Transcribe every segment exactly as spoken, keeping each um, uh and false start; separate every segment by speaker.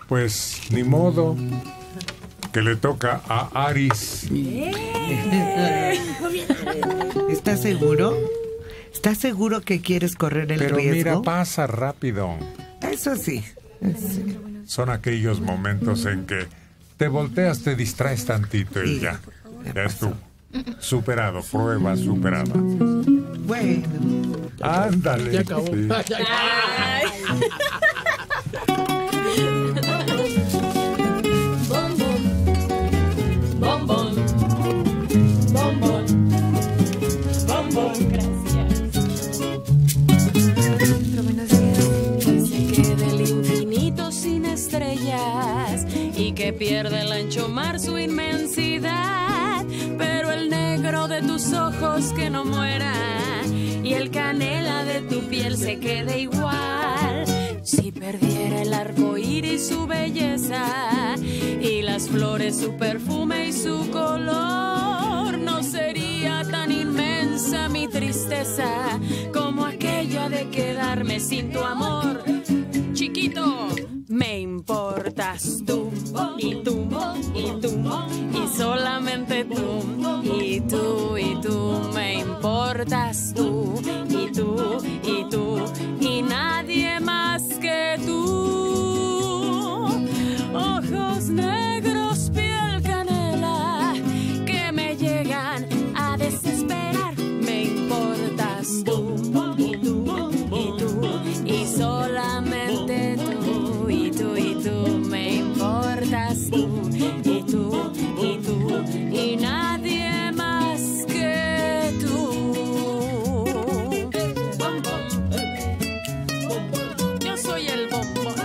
Speaker 1: Pues ni modo, que le toca a Aris.
Speaker 2: ¿Estás seguro? ¿Estás seguro que quieres correr el
Speaker 1: Pero
Speaker 2: riesgo?
Speaker 1: mira, pasa rápido.
Speaker 2: Eso sí. sí.
Speaker 1: Son aquellos momentos en que te volteas, te distraes tantito y ya. Ya estuvo. Superado, prueba superada.
Speaker 2: Bueno.
Speaker 1: Ándale.
Speaker 3: Ya acabó.
Speaker 1: Sí.
Speaker 4: Bombón, bombón, bombón, gracias.
Speaker 5: Buenos días.
Speaker 4: Que se quede el infinito sin estrellas y que pierda el ancho mar su inmensidad, pero el negro de tus ojos que no muera y el canela de tu piel se quede igual. Si perdiera el arco iris su belleza y las flores su perfume y su color, no sería tan inmensa mi tristeza como aquella de quedarme sin tu amor. Chiquito, me importas tú y tú y tú y solamente tú y tú y tú me importas tú y tú y tú y nadie más que tú. Ojos negros, piel canela que me llegan a desesperar. Me importas tú y tú y tú y solamente tú y tú y tú me importas tú y tú y tú y nadie más que tú. Yo soy el bombón.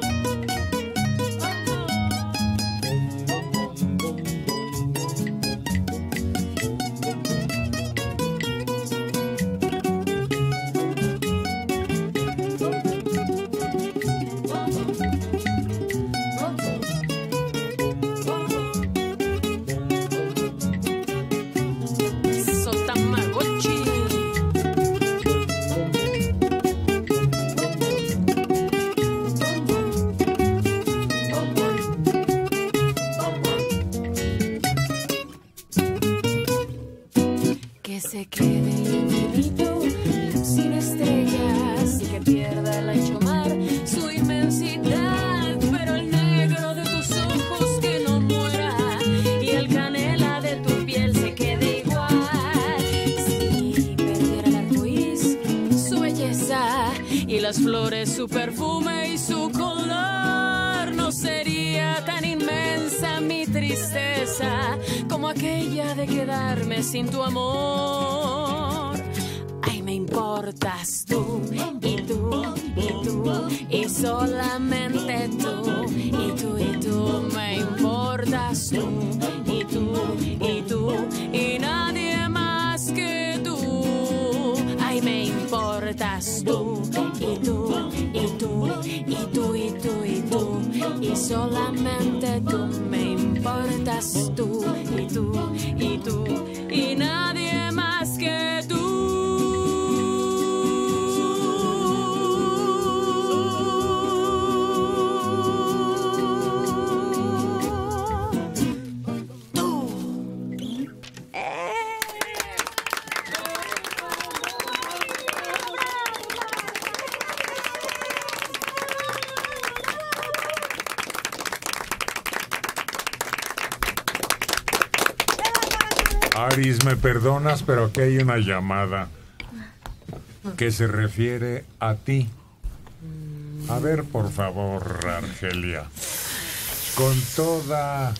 Speaker 4: So Tamagotchi. Que se quede el infinito sin estrellas y que pierda el ancho mar su inmensidad, pero el negro de tus ojos que no muera y el canela de tu piel se quede igual. Si perdiera el arco iris su belleza y las flores su perfume y su color, no sería tan inmensa mi tristeza como aquella de quedarme sin tu amor. Ay, me importas tú y tú y tú y solamente tú y tú y tú me importas tú y tú y tú y nadie más que tú. Ay, me importas tú y tú y tú y tú y tú y tú y solamente tú me importas tú y tú y tú y nadie más que tú.
Speaker 1: Aris, me perdonas, pero aquí hay una llamada que se refiere a ti. A ver, por favor, Argelia, con toda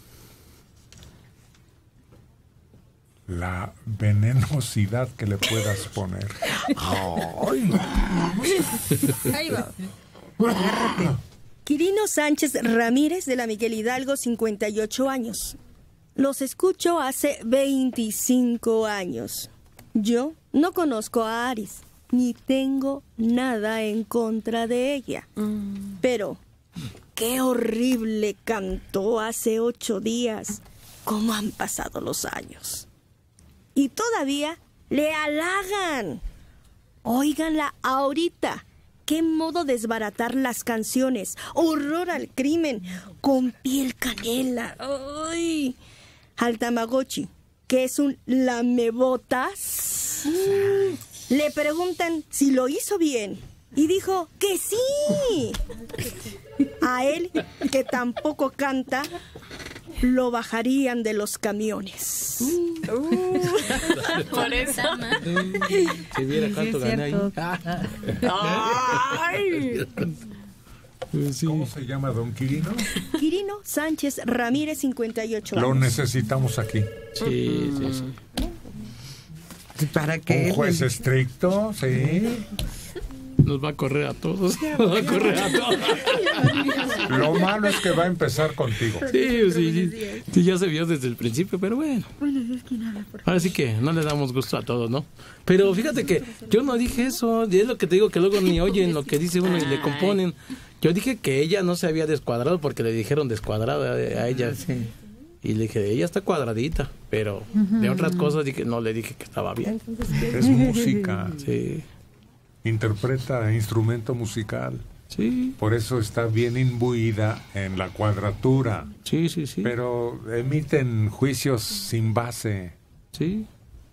Speaker 1: la venenosidad que le puedas poner.
Speaker 2: Ay.
Speaker 6: Ahí va. Agárrate. Quirino Sánchez Ramírez, de la Miguel Hidalgo, cincuenta y ocho años. Los escucho hace veinticinco años. Yo no conozco a Aris, ni tengo nada en contra de ella. Mm. Pero, qué horrible cantó hace ocho días. ¿Cómo han pasado los años? Y todavía le halagan. Óiganla ahorita, qué modo desbaratar las canciones. Horror al crimen, con piel canela. ¡Ay! Al Tamagotchi, que es un lamebotas, le preguntan si lo hizo bien. Y dijo que sí. A él, que tampoco canta, lo bajarían de los camiones. Uh. Uh.
Speaker 4: Por eso.
Speaker 3: Si viera cuánto sí, gana ahí.
Speaker 6: Ay.
Speaker 1: Sí. ¿Cómo se llama, don Quirino?
Speaker 6: Quirino Sánchez Ramírez, cincuenta y ocho años.
Speaker 1: Lo necesitamos aquí.
Speaker 3: Sí, sí, sí.
Speaker 2: ¿Para qué?
Speaker 1: Un juez estricto, sí.
Speaker 3: Nos va a correr a todos. Nos va a correr a todos.
Speaker 1: Lo malo es que va a empezar contigo.
Speaker 3: Sí, sí, sí. Sí, ya se vio desde el principio, pero bueno. Ahora sí que no le damos gusto a todos, ¿no? Pero fíjate que yo no dije eso. Y es lo que te digo, que luego ni oyen lo que dice uno y le componen. Yo dije que ella no se había descuadrado porque le dijeron descuadrada a ella. Sí. Y le dije, ella está cuadradita, pero de otras cosas dije, no le dije que estaba bien.
Speaker 1: Es música.
Speaker 3: Sí.
Speaker 1: Interpreta instrumento musical.
Speaker 3: Sí.
Speaker 1: Por eso está bien imbuida en la cuadratura.
Speaker 3: Sí, sí, sí.
Speaker 1: Pero emiten juicios sin base.
Speaker 3: Sí.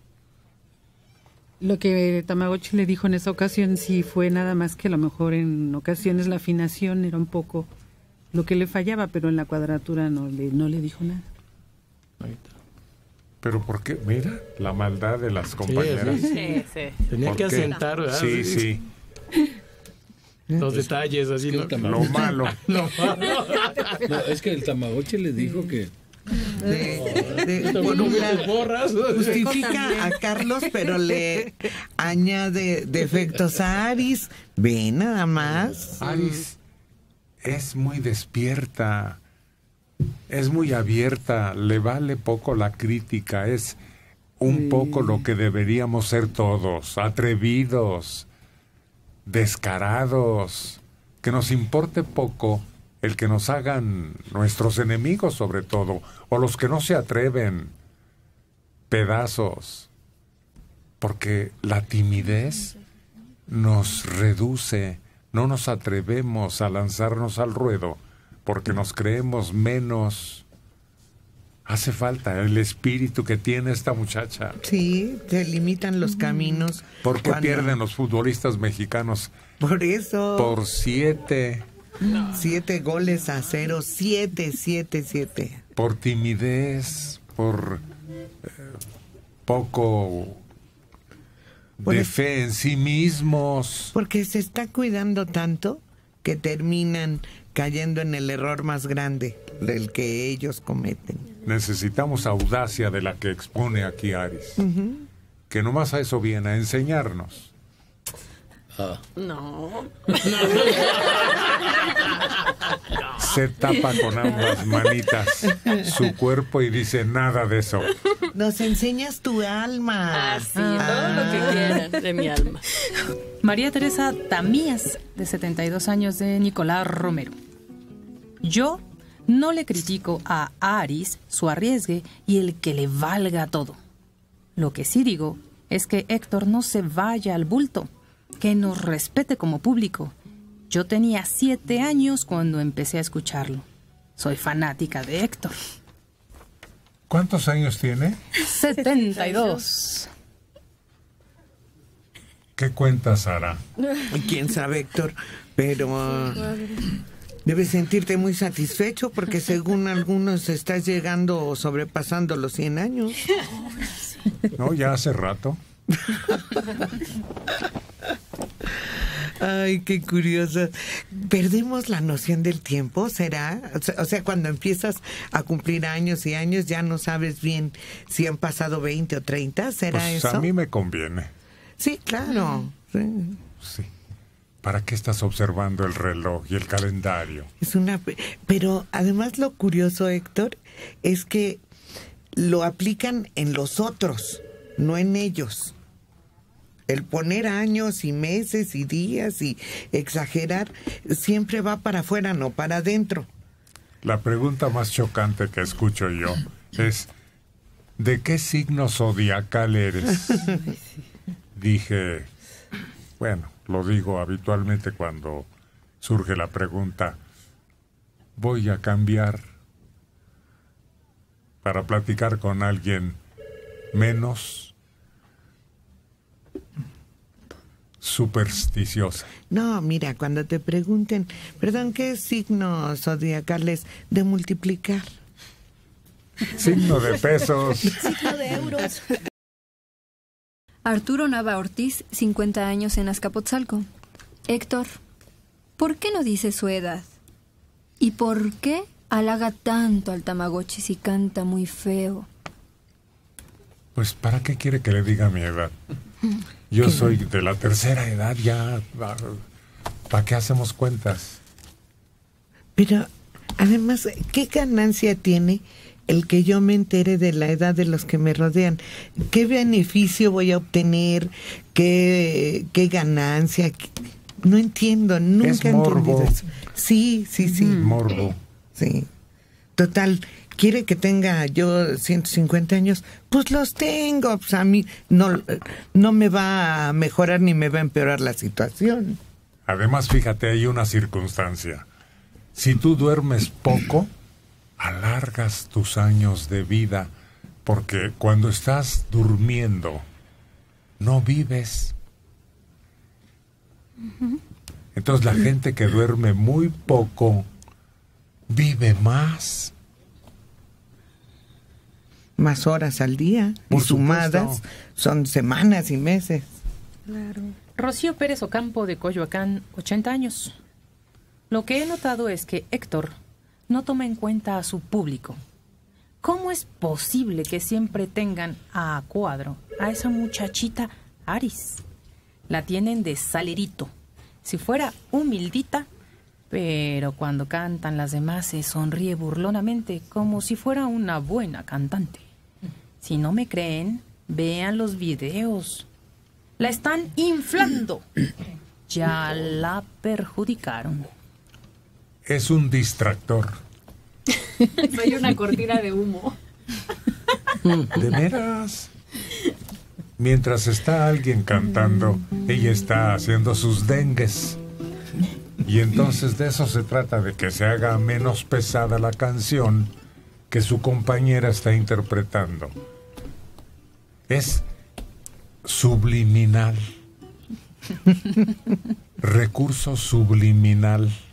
Speaker 5: Lo que Tamagotchi le dijo en esa ocasión sí fue nada más que a lo mejor en ocasiones la afinación era un poco lo que le fallaba, pero en la cuadratura no le, no le dijo nada.
Speaker 3: Ahí está.
Speaker 1: Pero ¿por qué? Mira, la maldad de las compañeras.
Speaker 3: Sí, sí. sí. Tenía que asentar, ¿verdad?
Speaker 1: Sí, sí.
Speaker 3: Los detalles, así.
Speaker 1: ¿No? Lo malo.
Speaker 3: Lo malo.
Speaker 7: No, es que el Tamagotchi le dijo que...
Speaker 2: De, de, de, con una, justifica a Carlos, pero le añade defectos a Aris. Ve nada más.
Speaker 1: Aris es muy despierta, es muy abierta, le vale poco la crítica, es un sí. poco lo que deberíamos ser todos, atrevidos, descarados, que nos importe poco el que nos hagan nuestros enemigos, sobre todo, o los que no se atreven, pedazos, porque la timidez nos reduce, no nos atrevemos a lanzarnos al ruedo, porque nos creemos menos. Hace falta el espíritu que tiene esta muchacha.
Speaker 2: Sí, se limitan los caminos.
Speaker 1: ¿Por qué cuando... pierden los futbolistas mexicanos?
Speaker 2: Por eso.
Speaker 1: Por siete...
Speaker 2: No. Siete goles a cero, siete, siete, siete.
Speaker 1: Por timidez, por eh, poco por de el, fe en sí mismos.
Speaker 2: Porque se está cuidando tanto que terminan cayendo en el error más grande del que ellos cometen.
Speaker 1: Necesitamos audacia de la que expone aquí Aris. Uh-huh. Que nomás a eso viene, a enseñarnos.
Speaker 4: Ah. No.
Speaker 1: Se tapa con ambas manitas su cuerpo y dice nada de eso.
Speaker 2: Nos enseñas tu alma.
Speaker 4: Así, ah. todo lo que quieran de mi alma.
Speaker 8: María Teresa Tamías, de setenta y dos años, de Nicolás Romero. Yo no le critico a Aris su arriesgue y el que le valga todo. Lo que sí digo es que Héctor no se vaya al bulto, que nos respete como público. Yo tenía siete años cuando empecé a escucharlo. Soy fanática de Héctor.
Speaker 1: ¿Cuántos años tiene?
Speaker 8: setenta y dos.
Speaker 1: ¿Qué cuenta, Sara?
Speaker 2: ¿Quién sabe, Héctor? Pero uh, debes sentirte muy satisfecho porque según algunos estás llegando o sobrepasando los cien años.
Speaker 1: No, ya hace rato.
Speaker 2: Ay, qué curioso. ¿Perdemos la noción del tiempo, será? O sea, o sea, cuando empiezas a cumplir años y años ya no sabes bien si han pasado veinte o treinta, ¿será
Speaker 1: pues
Speaker 2: eso?
Speaker 1: A mí me conviene.
Speaker 2: Sí, claro. Sí.
Speaker 1: Sí. ¿Para qué estás observando el reloj y el calendario?
Speaker 2: Es una... Pero además lo curioso, Héctor, es que lo aplican en los otros, no en ellos. El poner años y meses y días y exagerar siempre va para afuera, no para adentro.
Speaker 1: La pregunta más chocante que escucho yo es ¿de qué signo zodiacal eres? Dije, bueno, lo digo habitualmente cuando surge la pregunta, voy a cambiar para platicar con alguien menos supersticiosa.
Speaker 2: No, mira, cuando te pregunten, perdón, ¿qué signo zodiacal es? De multiplicar.
Speaker 1: Signo de pesos.
Speaker 6: Signo de euros.
Speaker 9: Arturo Nava Ortiz, cincuenta años en Azcapotzalco. Héctor, ¿por qué no dice su edad? ¿Y por qué halaga tanto al Tamagotchi si canta muy feo?
Speaker 1: Pues, ¿para qué quiere que le diga mi edad? Yo soy de la tercera edad, ya. ¿Para qué hacemos cuentas?
Speaker 2: Pero, además, ¿qué ganancia tiene el que yo me entere de la edad de los que me rodean? ¿Qué beneficio voy a obtener? ¿Qué, qué ganancia? No entiendo, nunca
Speaker 1: es
Speaker 2: he entendido
Speaker 1: morbo.
Speaker 2: eso. Sí, sí, sí.
Speaker 1: Morbo.
Speaker 2: Sí. Total, quiere que tenga yo ciento cincuenta años, pues los tengo. Pues a mí no, no me va a mejorar ni me va a empeorar la situación.
Speaker 1: Además, fíjate, hay una circunstancia. Si tú duermes poco, alargas tus años de vida, porque cuando estás durmiendo, no vives. Entonces la gente que duerme muy poco, vive más.
Speaker 2: Más horas al día,
Speaker 1: Por
Speaker 2: y sumadas,
Speaker 1: supuesto.
Speaker 2: son semanas y meses.
Speaker 8: Claro. Rocío Pérez Ocampo de Coyoacán, ochenta años. Lo que he notado es que Héctor no toma en cuenta a su público. ¿Cómo es posible que siempre tengan a cuadro a esa muchachita Aris? La tienen de salerito. Si fuera humildita, pero cuando cantan las demás se sonríe burlonamente como si fuera una buena cantante. Si no me creen, vean los videos. La están inflando. Ya la perjudicaron.
Speaker 1: Es un distractor.
Speaker 4: Soy una cortina de humo.
Speaker 1: ¿De veras? Mientras está alguien cantando, ella está haciendo sus dengues. Y entonces de eso se trata, de que se haga menos pesada la canción que su compañera está interpretando. Es subliminal. Recurso subliminal.